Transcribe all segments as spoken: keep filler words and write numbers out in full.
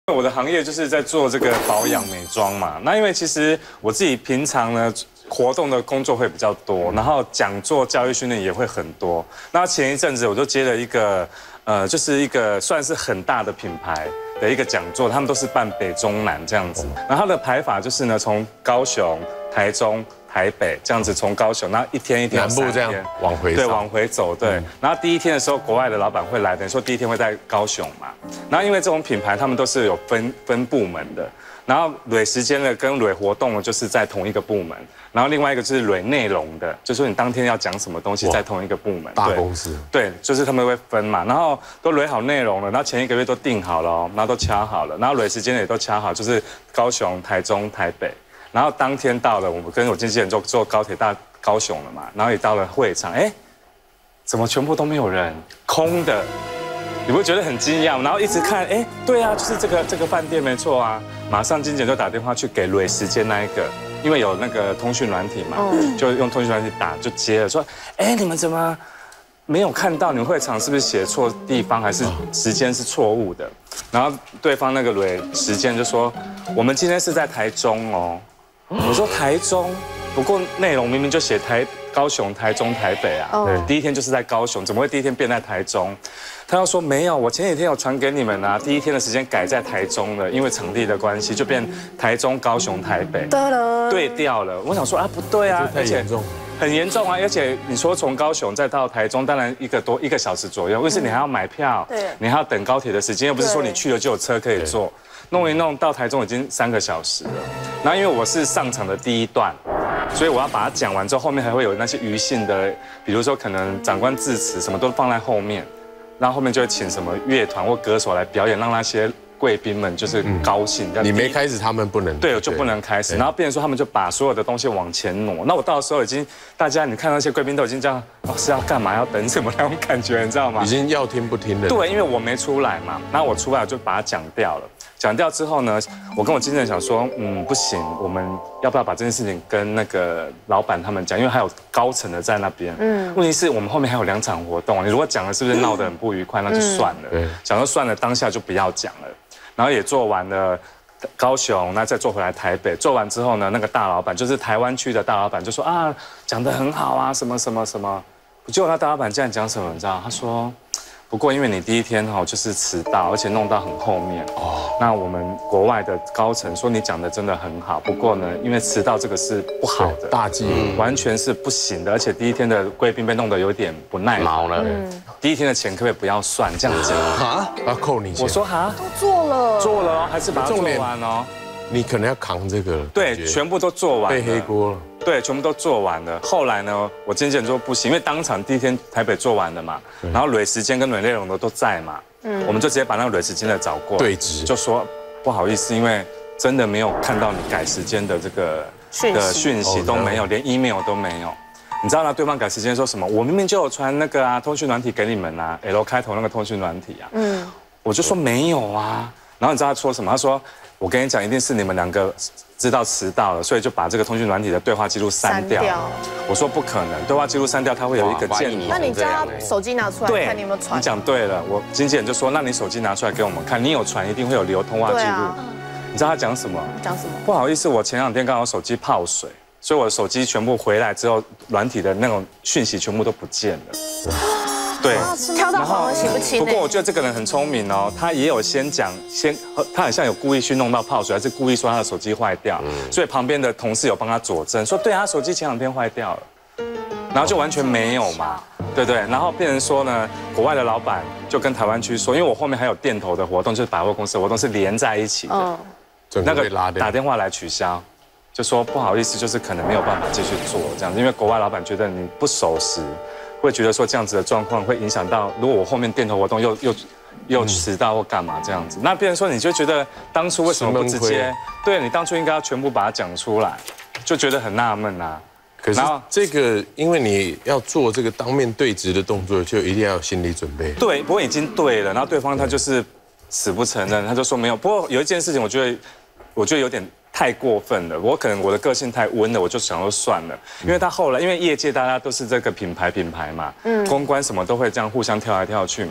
我的行业就是在做这个保养美妆嘛。那因为其实我自己平常呢活动的工作会比较多，然后讲座、教育训练也会很多。那前一阵子我就接了一个呃，就是一个算是很大的品牌的一个讲座，他们都是办北中南这样子。然后它的排法就是呢，从高雄、台中、台北这样子，从高雄，然后一天一天南部这样往回对往回走对。然后第一天的时候，国外的老板会来，等于说第一天会在高雄嘛。然后因为这种品牌，他们都是有分分部门的。然后蕊时间的跟蕊活动的，就是在同一个部门。然后另外一个就是蕊内容的，就是说你当天要讲什么东西，在同一个部门。 大公司。对， 就是他们会分嘛。然后都蕊好内容了，然后前一个月都定好了哦，然后都掐好了，然后蕊时间也都掐好，就是高雄、台中、台北。然后当天到了，我们跟我经纪人坐坐高铁到高雄了嘛，然后也到了会场，哎，怎么全部都没有人，空的，你会觉得很惊讶。然后一直看，哎，对啊，就是这个这个饭店没错啊。马上经纪人就打电话去给蕊时间那一个，因为有那个通讯软体嘛，就用通讯软体打就接了，说，哎，你们怎么没有看到？你们会场是不是写错地方，还是时间是错误的？然后对方那个蕊时间就说，我们今天是在台中哦。我说台中，不过内容明明就写台高雄、台中、台北啊。对，第一天就是在高雄，怎么会第一天变在台中？他要说没有，我前几天有传给你们啊，第一天的时间改在台中了，因为场地的关系就变台中、高雄、台北，对调了。我想说啊，不对啊， 太严重， 很严重啊！而且你说从高雄再到台中，当然一个多一个小时左右，但是你还要买票，对，你还要等高铁的时间，又不是说你去了就有车可以坐。弄一弄到台中已经三个小时了，然后因为我是上场的第一段，所以我要把它讲完之后，后面还会有那些余兴的，比如说可能长官致辞什么都放在后面，然后后面就会请什么乐团或歌手来表演，让那些贵宾们就是高兴。 你没开始，他们不能。 对，我就不能开始。然后变成说他们就把所有的东西往前挪。那我到时候已经，大家你看那些贵宾都已经这样，哦是要干嘛？要等什么那种感觉，你知道吗？ 已经要听不听的。 对，因为我没出来嘛，然后我出来我就把它讲掉了。讲掉之后呢，我跟我经纪人想说，嗯，不行，我们要不要把这件事情跟那个老板他们讲？因为还有高层的在那边。嗯。问题是我们后面还有两场活动，你如果讲了，是不是闹得很不愉快？那就算了。对。想说算了，当下就不要讲了。然后也做完了高雄，那再做回来台北。做完之后呢，那个大老板就是台湾区的大老板就说啊，讲得很好啊，什么什么什么。结果那大老板竟然讲什么？你知道？他说。不过，因为你第一天哈就是迟到，而且弄到很后面哦。那我们国外的高层说你讲的真的很好，不过呢，因为迟到这个是不好的， 大忌， 完全是不行的。而且第一天的贵宾被弄得有点不耐毛了。 第一天的钱可不可以不要算这样子啊？要扣你钱？ 我说哈， 都做了， 做了哦，还是把它做完哦。 你可能要扛这个， 对，全部都做完， 背黑锅了。 对，全部都做完了。后来呢，我经纪人说不行，因为当场第一天台北做完了嘛，然后蕊时间跟蕊内容的都在嘛，嗯，我们就直接把那个蕊时间的找过对质， 就说不好意思，因为真的没有看到你改时间的这个的讯息都没有，连 email 都没有。你知道呢？对方改时间说什么？我明明就有传那个啊通讯软体给你们啊 ，L 开头那个通讯软体啊，嗯，我就说没有啊。然后你知道他说什么？他说。我跟你讲，一定是你们两个知道迟到了，所以就把这个通讯软体的对话记录删掉。我说不可能，对话记录删掉，它会有一个键。 那你叫他手机拿出来看，你有没有传？ 你讲对了，我经纪人就说，那你手机拿出来给我们看，你有传一定会有留通话记录。你知道他讲什么？ 讲什么？ 不好意思，我前两天刚好手机泡水，所以我的手机全部回来之后，软体的那种讯息全部都不见了。对， 跳到黄河洗不清。 不过我觉得这个人很聪明哦，他也有先讲，先他好像有故意去弄到泡水，还是故意说他的手机坏掉，所以旁边的同事有帮他佐证，说对啊，手机前两天坏掉了，然后就完全没有嘛，对不对？然后变成说呢，国外的老板就跟台湾区说，因为我后面还有店头的活动，就是百货公司的活动是连在一起的，那个打电话来取消。就说不好意思，就是可能没有办法继续做这样子，因为国外老板觉得你不守时。会觉得说这样子的状况会影响到，如果我后面店头活动又又又迟到或干嘛这样子，那变成说你就觉得当初为什么不直接？对你当初应该要全部把它讲出来，就觉得很纳闷啊。 可是这个，因为你要做这个当面对质的动作，就一定要有心理准备。 对，不过已经对了，然后对方他就是死不承认，他就说没有。不过有一件事情，我觉得我觉得有点。太过分了，我可能我的个性太温了，我就想说算了，因为他后来因为业界大家都是这个品牌品牌嘛，嗯，公关什么都会这样互相跳来跳去嘛，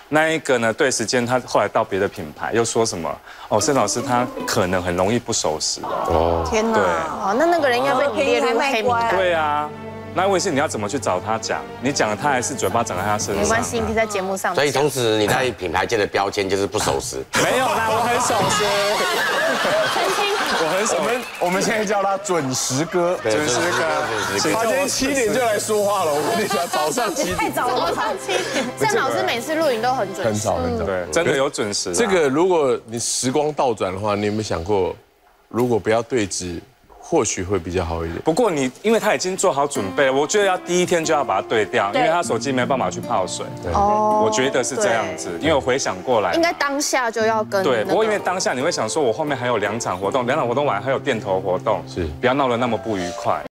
那一个呢对时间，他后来到别的品牌又说什么？哦，盛老师他可能很容易不守时哦。 天哪！ 对哦，那那个人应该被你列入黑名单。 对啊。那问题是你要怎么去找他讲？你讲了他还是嘴巴长在他身上？ 没关系，你可以在节目上。 所以从此你在品牌界的标签就是不守时。 没有啦，我很守时。 澄清。 我很守。 我们我们现在叫他准时哥， 准时哥。 他今天七点就来说话了，我跟你讲，早上七点。 太早了，早上七点。郑老师每次录影都很准时。 很早很早。 对，真的有准时。 这个如果你时光倒转的话，你有没有想过，如果不要对峙？或许会比较好一点。 不过你，因为他已经做好准备了，我觉得要第一天就要把它对掉，因为他手机没办法去泡水。哦，我觉得是这样子，因为我回想过来， 应该当下就要跟。 对，不过因为当下你会想说，我后面还有两场活动，两场活动完还有店头活动， 是不要闹得那么不愉快。